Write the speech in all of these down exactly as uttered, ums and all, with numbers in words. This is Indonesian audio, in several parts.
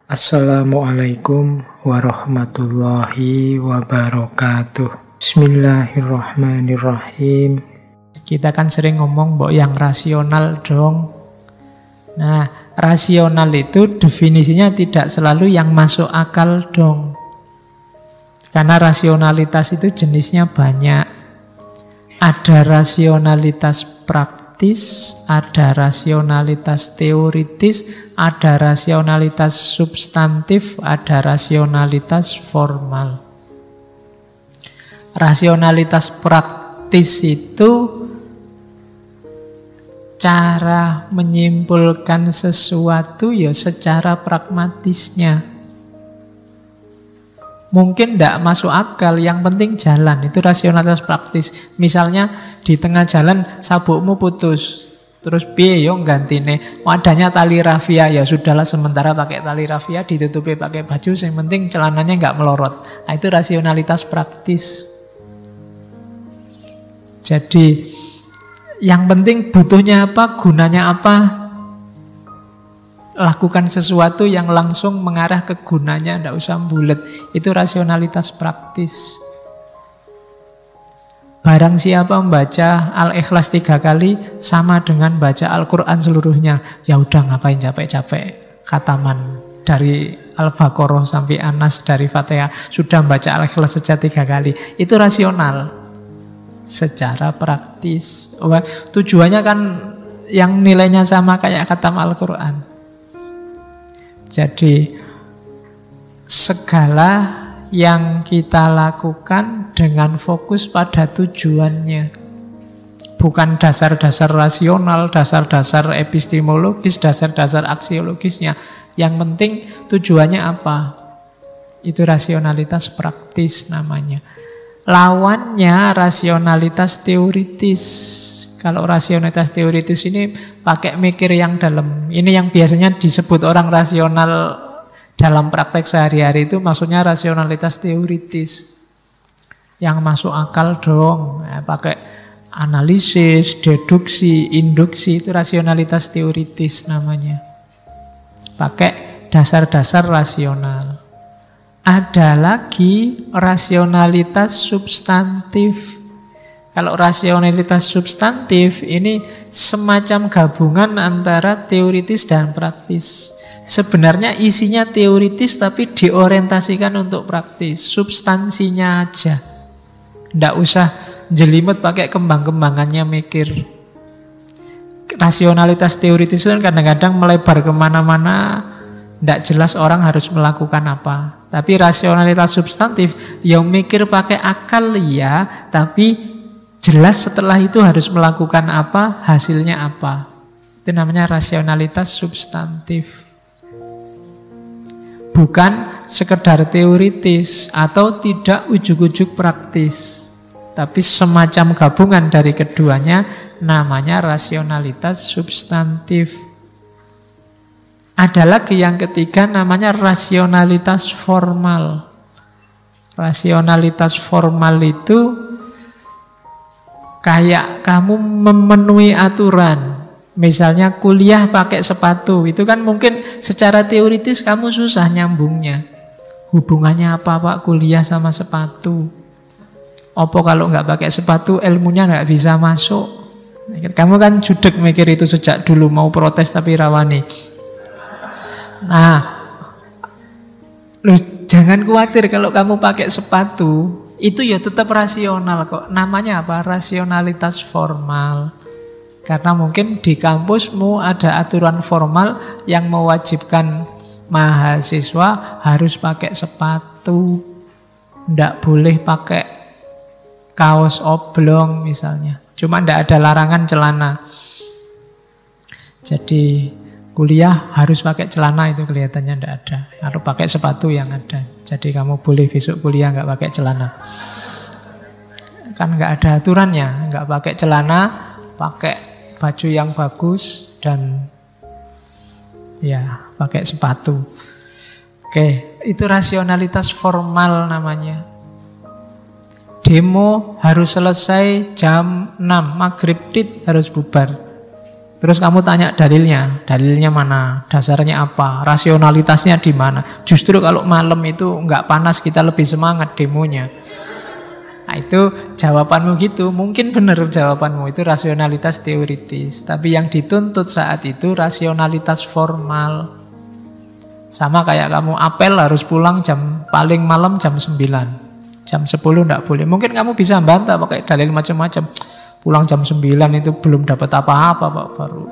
Assalamualaikum warahmatullahi wabarakatuh. Bismillahirrahmanirrahim. Kita kan sering ngomong mbok yang rasional dong. Nah, rasional itu definisinya tidak selalu yang masuk akal dong. Karena rasionalitas itu jenisnya banyak. Ada rasionalitas praktis, ada rasionalitas teoritis, ada rasionalitas substantif, ada rasionalitas formal. Rasionalitas praktis itu cara menyimpulkan sesuatu ya secara pragmatisnya. Mungkin tidak masuk akal, yang penting jalan. Itu rasionalitas praktis. Misalnya di tengah jalan sabukmu putus, terus piye yo gantine, adanya tali rafia, ya sudahlah sementara pakai tali rafia, ditutupi pakai baju, yang penting celananya nggak melorot. Nah, itu rasionalitas praktis. Jadi yang penting butuhnya apa, gunanya apa, lakukan sesuatu yang langsung mengarah ke gunanya, tidak usah bulet. Itu rasionalitas praktis. Barang siapa membaca Al-Ikhlas tiga kali sama dengan baca Al-Quran seluruhnya, ya udah ngapain capek-capek khataman dari Al-Baqarah sampai Anas, dari Fatihah, sudah membaca Al-Ikhlas saja tiga kali. Itu rasional secara praktis. Tujuannya kan yang nilainya sama kayak khatam Al-Quran. Jadi segala yang kita lakukan dengan fokus pada tujuannya. Bukan dasar-dasar rasional, dasar-dasar epistemologis, dasar-dasar aksiologisnya. Yang penting tujuannya apa? Itu rasionalitas praktis namanya. Lawannya rasionalitas teoritis. Kalau rasionalitas teoritis ini pakai mikir yang dalam. Ini yang biasanya disebut orang rasional dalam praktek sehari-hari, itu maksudnya rasionalitas teoritis. Yang masuk akal dong. Ya, pakai analisis, deduksi, induksi, itu rasionalitas teoritis namanya. Pakai dasar-dasar rasional. Ada lagi rasionalitas substantif. Kalau rasionalitas substantif ini semacam gabungan antara teoritis dan praktis. Sebenarnya isinya teoritis tapi diorientasikan untuk praktis. Substansinya aja. Tidak usah jelimet pakai kembang-kembangannya mikir. Rasionalitas teoritis itu kadang-kadang melebar kemana-mana. Tidak jelas orang harus melakukan apa. Tapi rasionalitas substantif yang mikir pakai akal ya, tapi jelas setelah itu harus melakukan apa, hasilnya apa. Itu namanya rasionalitas substantif. Bukan sekedar teoritis atau tidak ujuk-ujuk praktis, tapi semacam gabungan dari keduanya, namanya rasionalitas substantif. Ada lagi yang ketiga namanya rasionalitas formal. Rasionalitas formal itu kayak kamu memenuhi aturan. Misalnya kuliah pakai sepatu, itu kan mungkin secara teoritis kamu susah nyambungnya. Hubungannya apa Pak kuliah sama sepatu? Apa kalau nggak pakai sepatu ilmunya nggak bisa masuk? Kamu kan judek mikir itu sejak dulu, mau protes tapi rawani. Nah, loh, jangan khawatir kalau kamu pakai sepatu, itu ya tetap rasional kok. Namanya apa? Rasionalitas formal. Karena mungkin di kampusmu ada aturan formal yang mewajibkan mahasiswa harus pakai sepatu. Tidak boleh pakai kaos oblong misalnya. Cuma tidak ada larangan celana. Jadi kuliah harus pakai celana itu kelihatannya tidak ada. Harus pakai sepatu yang ada. Jadi kamu boleh besok kuliah nggak pakai celana. Kan nggak ada aturannya, nggak pakai celana, pakai baju yang bagus dan ya pakai sepatu. Oke, itu rasionalitas formal namanya. Demo harus selesai jam enam, maghrib tit harus bubar. Terus kamu tanya dalilnya, dalilnya mana, dasarnya apa, rasionalitasnya di mana. Justru kalau malam itu nggak panas kita lebih semangat demonya. Nah itu jawabanmu gitu, mungkin benar jawabanmu itu rasionalitas teoritis. Tapi yang dituntut saat itu rasionalitas formal. Sama kayak kamu apel harus pulang jam paling malam jam sembilan. Jam sepuluh enggak boleh. Mungkin kamu bisa bantah pakai dalil macam-macam. Pulang jam sembilan itu belum dapat apa-apa Pak, baru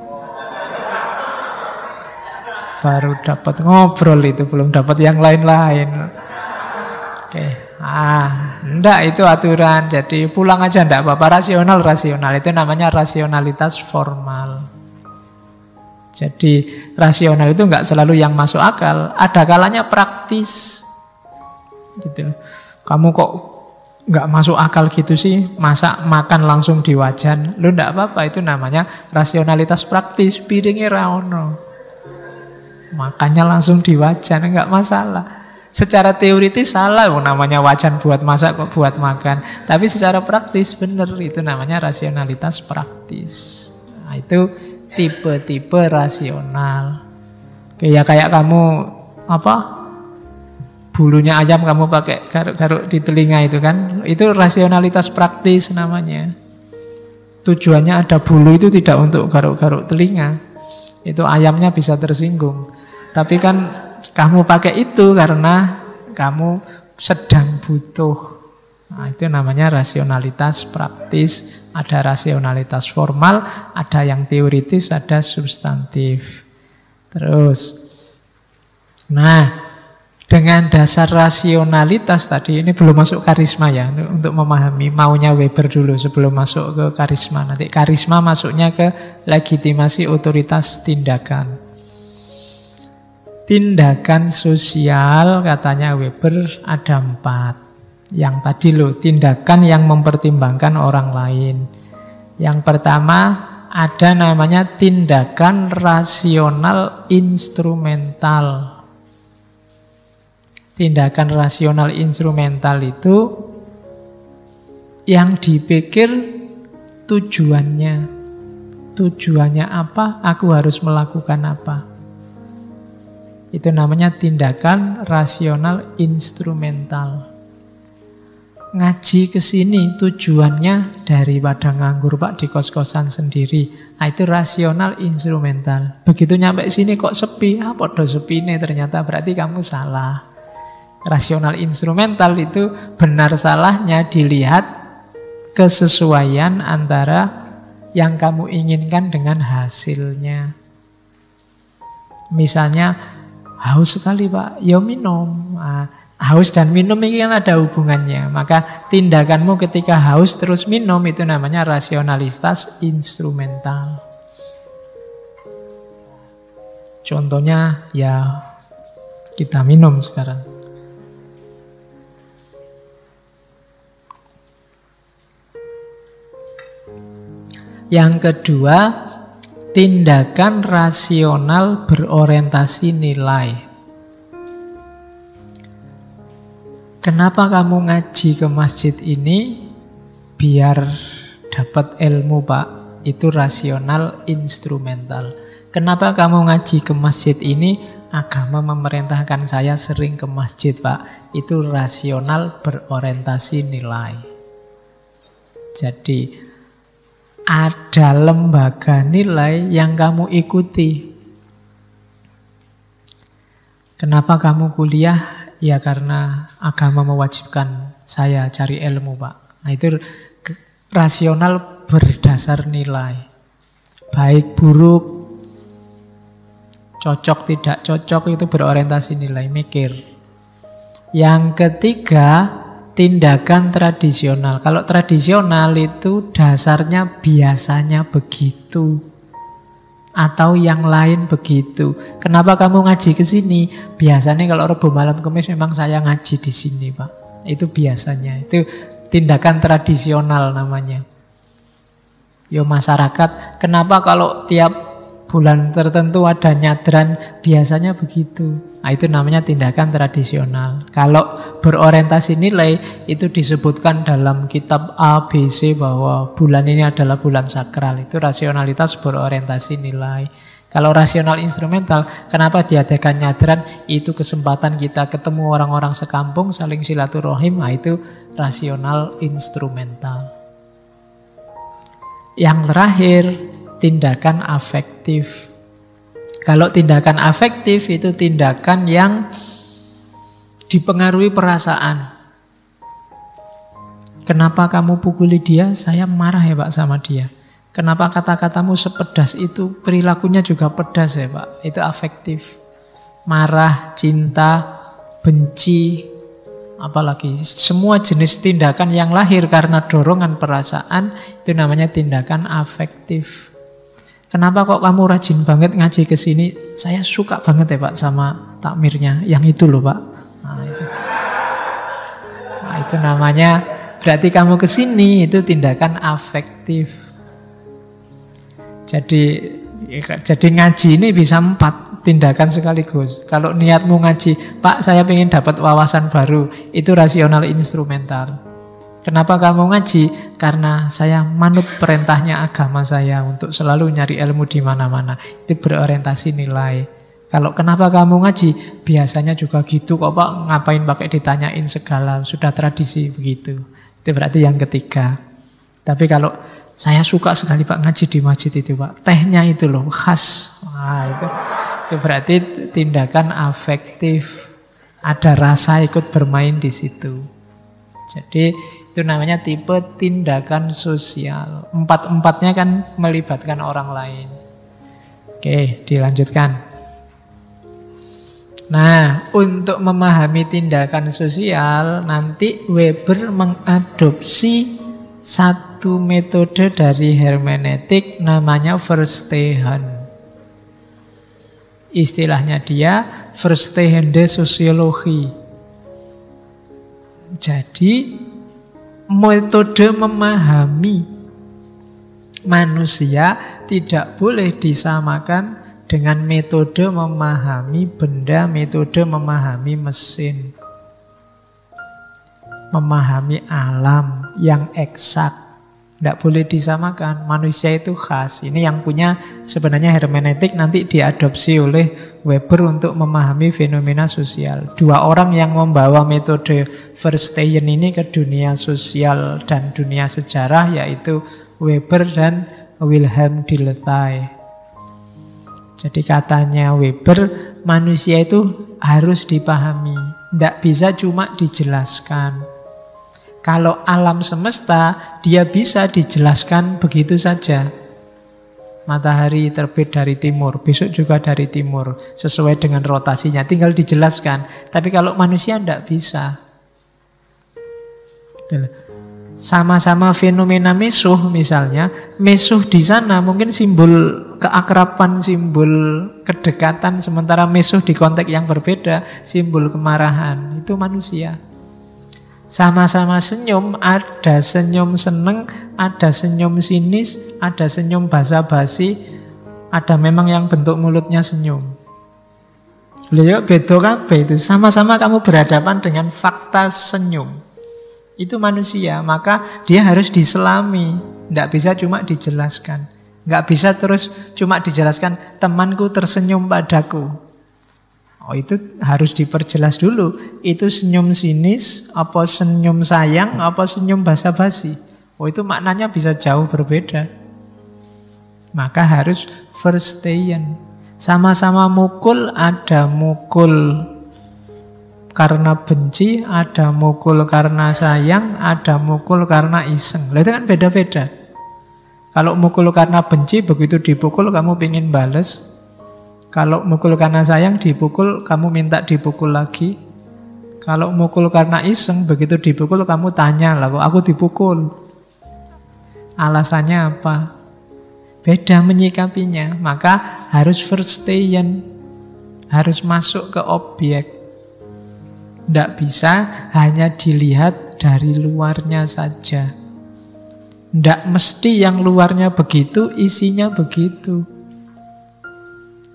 baru dapat ngobrol itu, belum dapat yang lain-lain. Oke. Ah, enggak itu aturan. Jadi pulang aja enggak apa-apa, rasional rasional itu namanya rasionalitas formal. Jadi rasional itu enggak selalu yang masuk akal, ada kalanya praktis. Gitu. Kamu kok nggak masuk akal gitu sih, masa makan langsung di wajan? Lu nggak apa-apa, itu namanya rasionalitas praktis. Piringnya raono, makannya langsung di wajan, nggak masalah. Secara teoritis salah, oh, namanya wajan buat masak kok buat makan. Tapi secara praktis bener, itu namanya rasionalitas praktis. Nah, itu tipe-tipe rasional. Kayak kayak kamu apa? Bulunya ayam kamu pakai garuk-garuk di telinga itu kan, itu rasionalitas praktis namanya. Tujuannya ada bulu itu tidak untuk garuk-garuk telinga, itu ayamnya bisa tersinggung. Tapi kan kamu pakai itu karena kamu sedang butuh. Nah, itu namanya rasionalitas praktis. Ada rasionalitas formal, ada yang teoritis, ada substantif. Terus, nah, dengan dasar rasionalitas tadi, ini belum masuk karisma ya, untuk, untuk memahami maunya Weber dulu sebelum masuk ke karisma. Nanti karisma masuknya ke legitimasi otoritas tindakan. Tindakan sosial katanya Weber ada empat. Yang tadi loh, tindakan yang mempertimbangkan orang lain. Yang pertama ada namanya tindakan rasional instrumental. Tindakan rasional instrumental itu yang dipikir tujuannya. Tujuannya apa? Aku harus melakukan apa? Itu namanya tindakan rasional instrumental. Ngaji ke sini tujuannya daripada nganggur Pak di kos-kosan sendiri. Nah, itu rasional instrumental. Begitu nyampe sini kok sepi, ah podo sepi nih, ternyata berarti kamu salah. Rasional instrumental itu benar salahnya dilihat kesesuaian antara yang kamu inginkan dengan hasilnya. Misalnya haus sekali Pak, ya minum. Nah, haus dan minum ini kan ada hubungannya. Maka tindakanmu ketika haus terus minum itu namanya rasionalitas instrumental. Contohnya ya kita minum sekarang. Yang kedua, tindakan rasional berorientasi nilai. Kenapa kamu ngaji ke masjid ini? Biar dapat ilmu Pak. Itu rasional instrumental. Kenapa kamu ngaji ke masjid ini? Agama memerintahkan saya sering ke masjid Pak. Itu rasional berorientasi nilai. Jadi ada lembaga nilai yang kamu ikuti. Kenapa kamu kuliah? Ya karena agama mewajibkan saya cari ilmu Pak. Nah itu rasional berdasar nilai. Baik buruk, cocok tidak cocok, itu berorientasi nilai, mikir. Yang ketiga, tindakan tradisional. Kalau tradisional itu dasarnya biasanya begitu. Atau yang lain begitu. Kenapa kamu ngaji ke sini? Biasanya kalau Rebo malam Kamis memang saya ngaji di sini, Pak. Itu biasanya. Itu tindakan tradisional namanya. Yo masyarakat, kenapa kalau tiap bulan tertentu ada nyadran, biasanya begitu. Nah, itu namanya tindakan tradisional. Kalau berorientasi nilai, itu disebutkan dalam kitab A, B, C bahwa bulan ini adalah bulan sakral. Itu rasionalitas berorientasi nilai. Kalau rasional instrumental, kenapa diadakan nyadran? Itu kesempatan kita ketemu orang-orang sekampung, saling silaturahim. Nah, itu rasional instrumental. Yang terakhir, tindakan afektif. Kalau tindakan afektif itu tindakan yang dipengaruhi perasaan. Kenapa kamu pukuli dia? Saya marah ya Pak sama dia. Kenapa kata-katamu sepedas itu? Perilakunya juga pedas ya Pak. Itu afektif. Marah, cinta, benci, apalagi semua jenis tindakan yang lahir karena dorongan perasaan itu namanya tindakan afektif. Kenapa kok kamu rajin banget ngaji ke sini? Saya suka banget ya Pak sama takmirnya. Yang itu loh Pak. Nah itu, nah, itu namanya berarti kamu ke sini itu tindakan afektif. Jadi jadi ngaji ini bisa empat tindakan sekaligus. Kalau niatmu ngaji, Pak saya ingin dapat wawasan baru, itu rasional instrumental. Kenapa kamu ngaji? Karena saya manut perintahnya agama saya untuk selalu nyari ilmu di mana-mana. Itu berorientasi nilai. Kalau kenapa kamu ngaji? Biasanya juga gitu kok Pak, ngapain pakai ditanyain segala, sudah tradisi begitu. Itu berarti yang ketiga. Tapi kalau saya suka sekali Pak ngaji di masjid itu Pak, tehnya itu loh khas. Wah, itu itu berarti tindakan afektif. Ada rasa ikut bermain di situ. Jadi itu namanya tipe tindakan sosial. Empat-empatnya kan melibatkan orang lain. Oke, dilanjutkan. Nah, untuk memahami tindakan sosial, nanti Weber mengadopsi satu metode dari hermeneutik namanya Verstehen. Istilahnya dia Verstehende Sosiologi. Jadi metode memahami manusia tidak boleh disamakan dengan metode memahami benda, metode memahami mesin, memahami alam yang eksak. Tidak boleh disamakan. Manusia itu khas. Ini yang punya sebenarnya hermeneutik nanti diadopsi oleh Weber untuk memahami fenomena sosial. Dua orang yang membawa metode Verstehen ini ke dunia sosial dan dunia sejarah yaitu Weber dan Wilhelm Dilthey. Jadi katanya Weber, manusia itu harus dipahami. Tidak bisa cuma dijelaskan. Kalau alam semesta, dia bisa dijelaskan begitu saja. Matahari terbit dari timur, besok juga dari timur, sesuai dengan rotasinya, tinggal dijelaskan. Tapi kalau manusia tidak bisa. Sama-sama fenomena mesuh misalnya, mesuh di sana mungkin simbol keakraban, simbol kedekatan, sementara mesuh di konteks yang berbeda, simbol kemarahan. Itu manusia. Sama-sama senyum, ada senyum seneng, ada senyum sinis, ada senyum basa-basi, ada memang yang bentuk mulutnya senyum. Lihat beda kabeh itu, sama-sama kamu berhadapan dengan fakta senyum. Itu manusia, maka dia harus diselami, tidak bisa cuma dijelaskan. Nggak bisa terus cuma dijelaskan, temanku tersenyum padaku. Oh, itu harus diperjelas dulu. Itu senyum sinis, apa senyum sayang, apa senyum basa-basi. Oh, itu maknanya bisa jauh berbeda. Maka harus Verstehen. Sama-sama mukul, ada mukul karena benci, ada mukul karena sayang, ada mukul karena iseng. Itu kan beda-beda. Kalau mukul karena benci, begitu dipukul kamu pengen bales. Kalau mukul karena sayang, dipukul, kamu minta dipukul lagi. Kalau mukul karena iseng, begitu dipukul, kamu tanya, lah kok aku dipukul? Alasannya apa? Beda menyikapinya. Maka harus Verstehen, harus masuk ke objek. Tidak bisa hanya dilihat dari luarnya saja. Tidak mesti yang luarnya begitu, isinya begitu.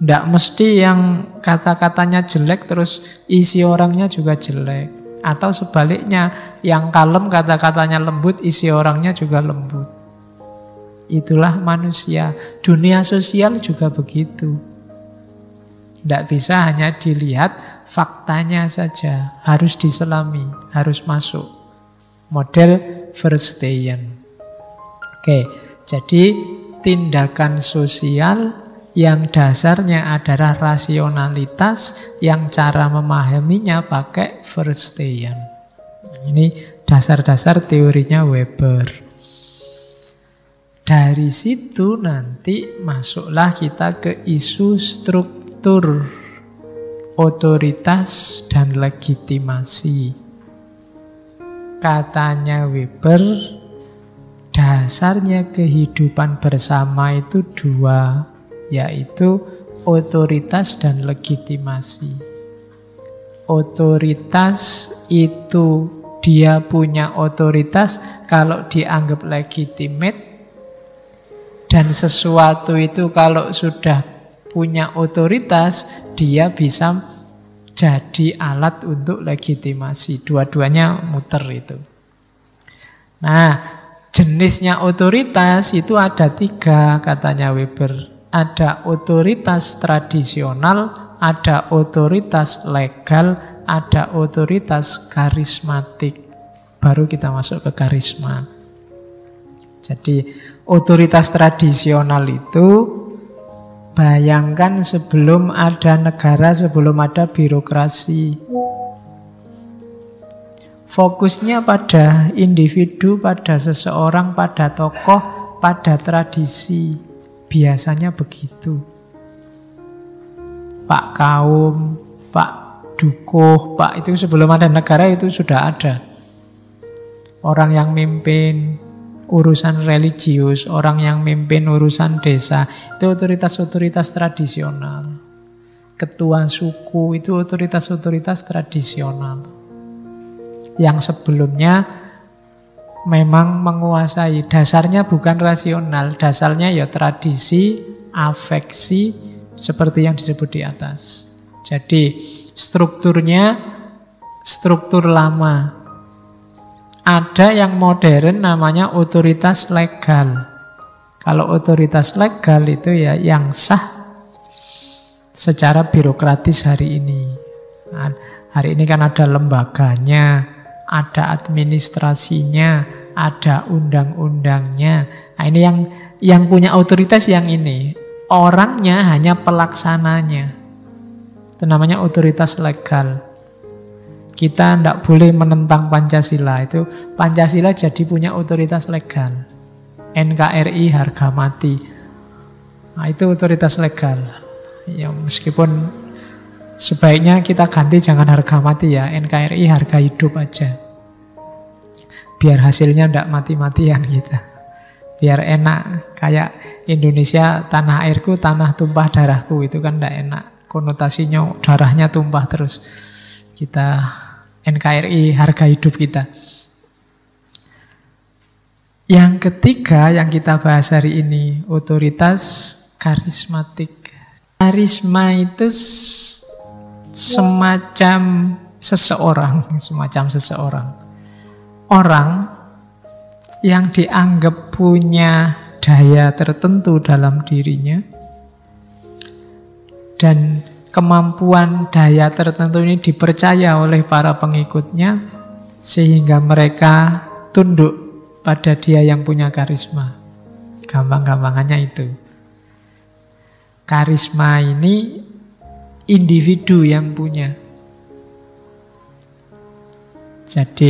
Nggak mesti yang kata-katanya jelek terus isi orangnya juga jelek. Atau sebaliknya, yang kalem kata-katanya lembut, isi orangnya juga lembut. Itulah manusia. Dunia sosial juga begitu. Tidak bisa hanya dilihat faktanya saja. Harus diselami, harus masuk. Model Verstehen. Oke, jadi tindakan sosial yang dasarnya adalah rasionalitas, yang cara memahaminya pakai Verstehen. Ini dasar-dasar teorinya Weber. Dari situ nanti masuklah kita ke isu struktur otoritas dan legitimasi. Katanya Weber, dasarnya kehidupan bersama itu dua, yaitu otoritas dan legitimasi. Otoritas itu dia punya otoritas kalau dianggap legitimate, dan sesuatu itu kalau sudah punya otoritas, dia bisa jadi alat untuk legitimasi. Dua-duanya muter itu. Nah, jenisnya otoritas itu ada tiga, katanya Weber. Ada otoritas tradisional, ada otoritas legal, ada otoritas karismatik. Baru kita masuk ke karisma. Jadi otoritas tradisional itu, bayangkan sebelum ada negara, sebelum ada birokrasi. Fokusnya pada individu, pada seseorang, pada tokoh, pada tradisi. Biasanya begitu. Pak Kaum, Pak Dukuh, Pak itu sebelum ada negara itu sudah ada. Orang yang mimpin urusan religius, orang yang mimpin urusan desa, itu otoritas-otoritas tradisional. Ketua suku itu otoritas-otoritas tradisional. Yang sebelumnya memang menguasai. Dasarnya bukan rasional, dasarnya ya tradisi, afeksi, seperti yang disebut di atas. Jadi strukturnya struktur lama. Ada yang modern namanya otoritas legal. Kalau otoritas legal itu ya yang sah secara birokratis hari ini. Nah, hari ini kan ada lembaganya, ada administrasinya, ada undang-undangnya. Nah, ini yang yang punya otoritas yang ini. Orangnya hanya pelaksananya. Itu namanya otoritas legal. Kita tidak boleh menentang Pancasila. Itu Pancasila jadi punya otoritas legal. N K R I harga mati. Nah, itu otoritas legal. Ya, meskipun sebaiknya kita ganti jangan harga mati ya, N K R I harga hidup aja. Biar hasilnya tidak mati-matian kita. Biar enak. Kayak Indonesia tanah airku, tanah tumpah darahku. Itu kan tidak enak. Konotasinya darahnya tumpah terus. Kita N K R I harga hidup kita. Yang ketiga yang kita bahas hari ini, otoritas karismatik. Karisma itu semacam seseorang, semacam seseorang. Orang yang dianggap punya daya tertentu dalam dirinya, dan kemampuan daya tertentu ini dipercaya oleh para pengikutnya, sehingga mereka tunduk pada dia yang punya karisma. Gampang-gampangannya itu. Karisma ini individu yang punya. Jadi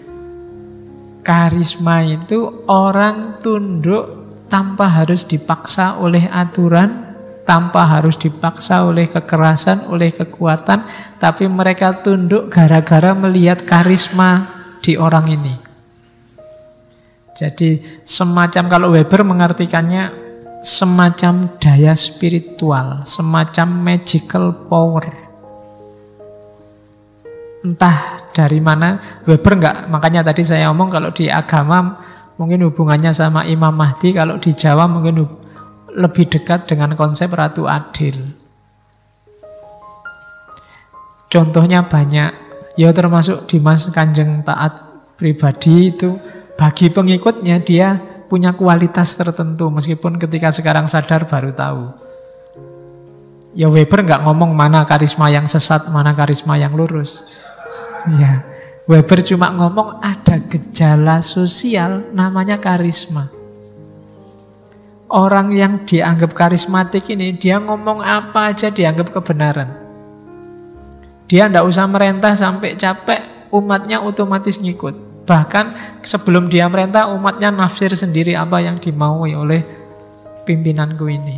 karisma itu orang tunduk tanpa harus dipaksa oleh aturan, tanpa harus dipaksa oleh kekerasan, oleh kekuatan, tapi mereka tunduk gara-gara melihat karisma di orang ini. Jadi semacam, kalau Weber mengartikannya semacam daya spiritual, semacam magical power. Entah dari mana, Weber enggak, makanya tadi saya omong kalau di agama mungkin hubungannya sama Imam Mahdi, kalau di Jawa mungkin lebih dekat dengan konsep Ratu Adil. contohnya banyak. Ya termasuk Dimas Kanjeng Taat pribadi itu, bagi pengikutnya dia punya kualitas tertentu, meskipun ketika sekarang sadar baru tahu. Ya Weber nggak ngomong mana karisma yang sesat, mana karisma yang lurus. Ya, Weber cuma ngomong ada gejala sosial namanya karisma. Orang yang dianggap karismatik ini, dia ngomong apa aja dianggap kebenaran. Dia nggak usah merentah sampai capek, umatnya otomatis ngikut. Bahkan sebelum dia merentah, umatnya nafsir sendiri apa yang dimaui oleh pimpinanku ini.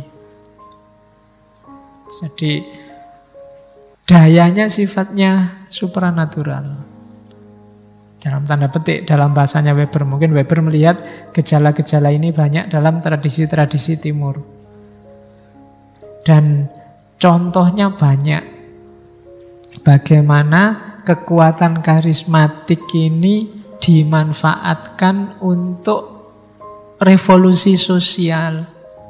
Jadi dayanya sifatnya supranatural. Dalam tanda petik, dalam bahasanya Weber. Mungkin Weber melihat gejala-gejala ini banyak dalam tradisi-tradisi timur. Dan contohnya banyak. Bagaimana kekuatan karismatik ini dimanfaatkan untuk revolusi sosial,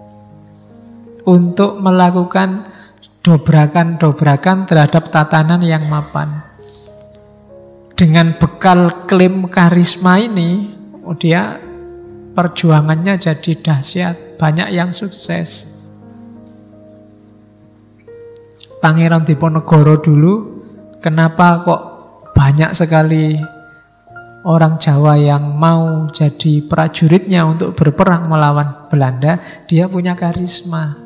untuk melakukan dobrakan-dobrakan terhadap tatanan yang mapan. Dengan bekal klaim karisma ini, oh dia perjuangannya jadi dahsyat, banyak yang sukses. Pangeran Diponegoro dulu, kenapa kok banyak sekali orang Jawa yang mau jadi prajuritnya untuk berperang melawan Belanda? Dia punya karisma.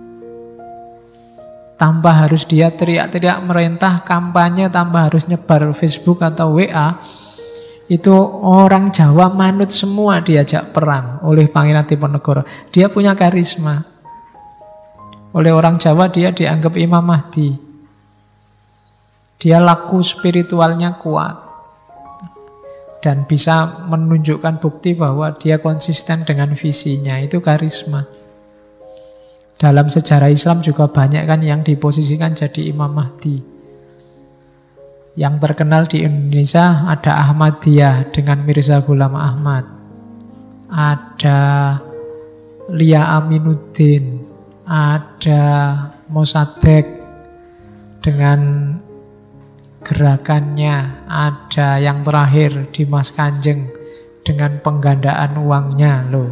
Tanpa harus dia teriak-teriak merintah, kampanye, tanpa harus nyebar Facebook atau W A, itu orang Jawa manut semua diajak perang oleh Pangeran Diponegoro. Dia punya karisma. Oleh orang Jawa dia dianggap Imam Mahdi. Dia laku spiritualnya kuat. Dan bisa menunjukkan bukti bahwa dia konsisten dengan visinya. Itu karisma. Dalam sejarah Islam juga banyak kan yang diposisikan jadi Imam Mahdi. Yang terkenal di Indonesia ada Ahmadiyah dengan Mirza Ghulam Ahmad. Ada Lia Aminuddin. Ada Mossadegh dengan gerakannya. Ada yang terakhir Dimas Kanjeng dengan penggandaan uangnya loh.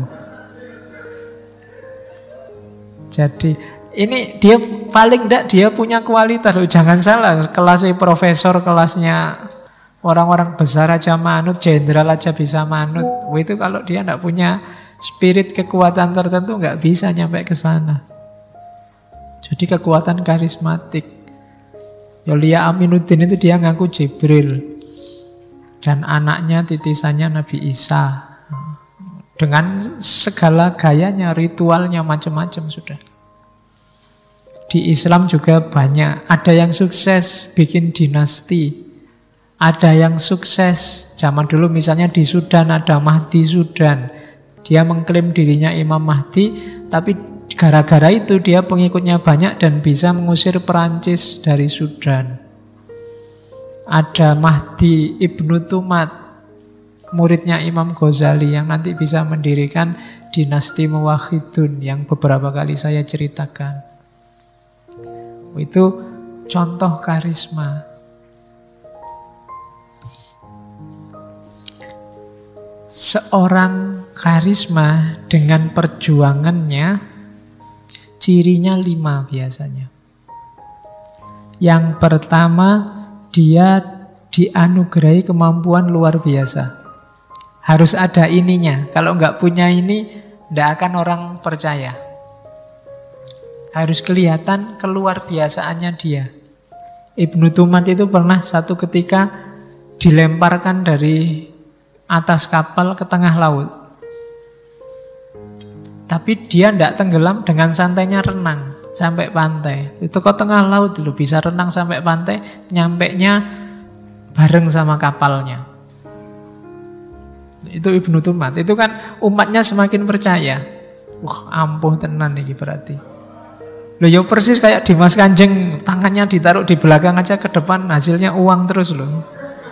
Jadi ini dia paling tidak dia punya kualitas loh. Jangan salah, kelasnya profesor, kelasnya orang-orang besar aja manut, jenderal aja bisa manut. Itu kalau dia tidak punya spirit kekuatan tertentu nggak bisa nyampe ke sana. Jadi kekuatan karismatik. Lia Aminuddin itu dia ngaku Jibril. Dan anaknya titisannya Nabi Isa. Dengan segala gayanya, ritualnya macam-macam sudah. Di Islam juga banyak. Ada yang sukses bikin dinasti. Ada yang sukses. Zaman dulu misalnya di Sudan ada Mahdi Sudan. Dia mengklaim dirinya Imam Mahdi, tapi gara-gara itu dia pengikutnya banyak dan bisa mengusir Perancis dari Sudan. Ada Mahdi Ibnu Tumat, muridnya Imam Ghazali yang nanti bisa mendirikan dinasti Muwahhidun yang beberapa kali saya ceritakan. Itu contoh karisma. Seorang karisma dengan perjuangannya, cirinya lima biasanya. Yang pertama, dia dianugerahi kemampuan luar biasa. Harus ada ininya. Kalau nggak punya ini, tidak akan orang percaya. Harus kelihatan keluar biasaannya dia. Ibnu Tumat itu pernah satu ketika dilemparkan dari atas kapal ke tengah laut. Tapi dia tidak tenggelam, dengan santainya renang sampai pantai. Itu kok tengah laut dulu bisa renang sampai pantai, nyampenya bareng sama kapalnya. Itu Ibnu Tumat. Itu kan umatnya semakin percaya. Wah, ampuh tenan ini berarti. Loh ya persis kayak Dimas Kanjeng, tangannya ditaruh di belakang aja, ke depan hasilnya uang terus loh.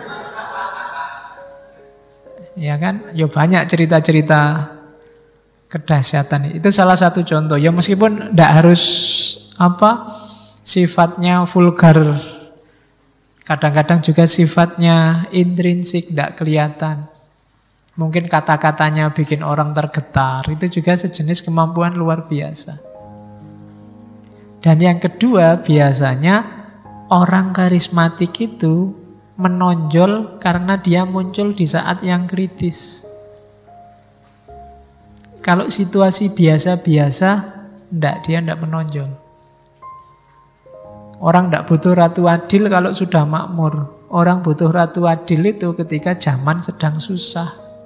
Ya kan? Ya banyak cerita-cerita kedahsyatan. Itu salah satu contoh. Ya meskipun tidak harus apa sifatnya vulgar Kadang-kadang juga sifatnya intrinsik, tidak kelihatan. Mungkin kata-katanya bikin orang tergetar. Itu juga sejenis kemampuan luar biasa. Dan yang kedua, biasanya orang karismatik itu menonjol karena dia muncul di saat yang kritis. Kalau situasi biasa-biasa, enggak, dia enggak menonjol. Orang enggak butuh ratu adil kalau sudah makmur. Orang butuh ratu adil itu ketika zaman sedang susah.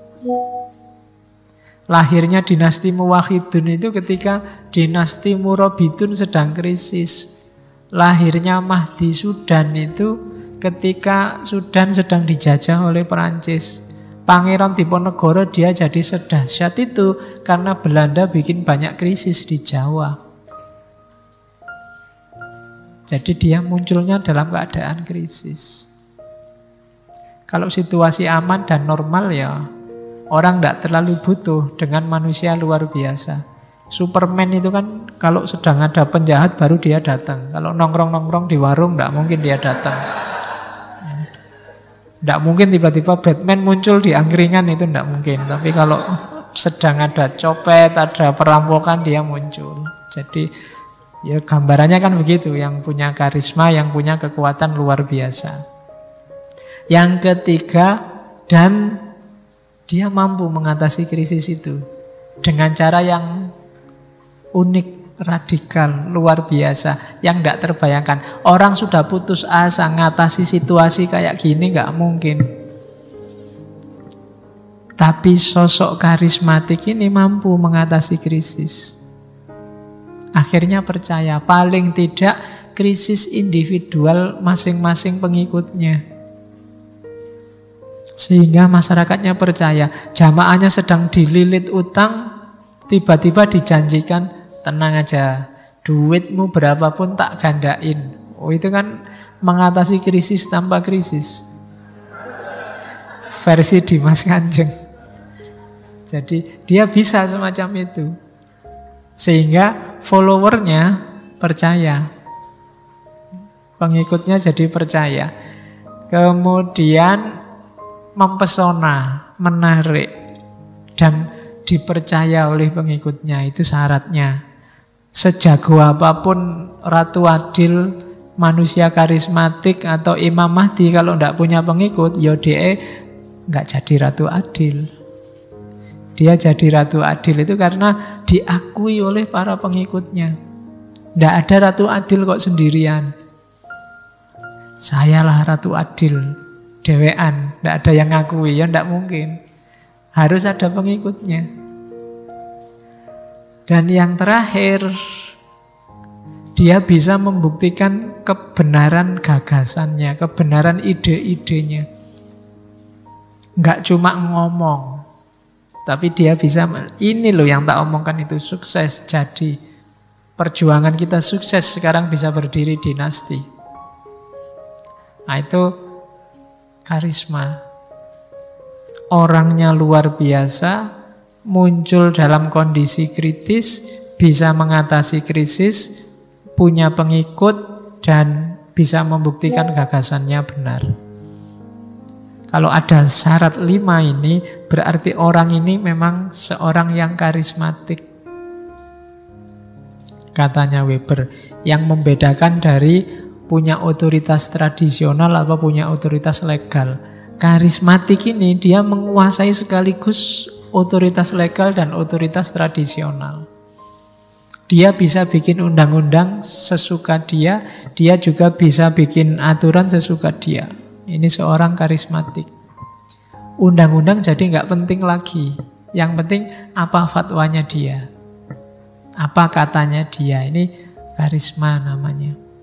Lahirnya dinasti Muwahhidun itu ketika dinasti Murabitun sedang krisis. Lahirnya Mahdi Sudan itu ketika Sudan sedang dijajah oleh Perancis. Pangeran Diponegoro dia jadi sedahsyat itu karena Belanda bikin banyak krisis di Jawa. Jadi dia munculnya dalam keadaan krisis. Kalau situasi aman dan normal ya orang tidak terlalu butuh dengan manusia luar biasa. Superman itu kan kalau sedang ada penjahat baru dia datang. Kalau nongkrong-nongkrong di warung tidak mungkin dia datang. Tidak mungkin tiba-tiba Batman muncul di angkringan, itu tidak mungkin. Tapi kalau sedang ada copet, ada perampokan, dia muncul. Jadi ya gambarannya kan begitu. Yang punya karisma, yang punya kekuatan luar biasa. Yang ketiga, dan dia mampu mengatasi krisis itu dengan cara yang unik, radikal, luar biasa, yang tidak terbayangkan. Orang sudah putus asa ngatasi situasi kayak gini nggak mungkin. Tapi sosok karismatik ini mampu mengatasi krisis. Akhirnya percaya, paling tidak krisis individual masing-masing pengikutnya. Sehingga masyarakatnya percaya, jamaahnya sedang dililit utang, tiba-tiba dijanjikan, tenang aja, duitmu berapapun tak gandain. Oh, itu kan mengatasi krisis tanpa krisis. Versi Dimas Kanjeng. Jadi dia bisa semacam itu. Sehingga followernya percaya. Pengikutnya jadi percaya. Kemudian mempesona, menarik, dan dipercaya oleh pengikutnya. Itu syaratnya. Sejago apapun Ratu Adil, manusia karismatik atau Imam Mahdi, kalau tidak punya pengikut, ya dia nggak jadi Ratu Adil. Dia jadi Ratu Adil itu karena diakui oleh para pengikutnya. Tidak ada Ratu Adil kok sendirian. Sayalah Ratu Adil, dewean, tidak ada yang ngakui, ya tidak mungkin. Harus ada pengikutnya. Dan yang terakhir, dia bisa membuktikan kebenaran gagasannya, kebenaran ide-idenya. Enggak cuma ngomong, tapi dia bisa, ini loh yang tak omongkan itu sukses. Jadi perjuangan kita sukses, sekarang bisa berdiri dinasti. Nah itu karisma. Orangnya luar biasa, muncul dalam kondisi kritis, bisa mengatasi krisis, punya pengikut, dan bisa membuktikan gagasannya benar. Kalau ada syarat lima ini, berarti orang ini memang seorang yang karismatik. Katanya Weber, yang membedakan dari punya otoritas tradisional atau punya otoritas legal. Karismatik ini dia menguasai sekaligus otoritas legal dan otoritas tradisional. Dia bisa bikin undang-undang sesuka dia, dia juga bisa bikin aturan sesuka dia. Ini seorang karismatik. Undang-undang jadi nggak penting lagi. Yang penting apa fatwanya dia, apa katanya dia. Ini karisma namanya.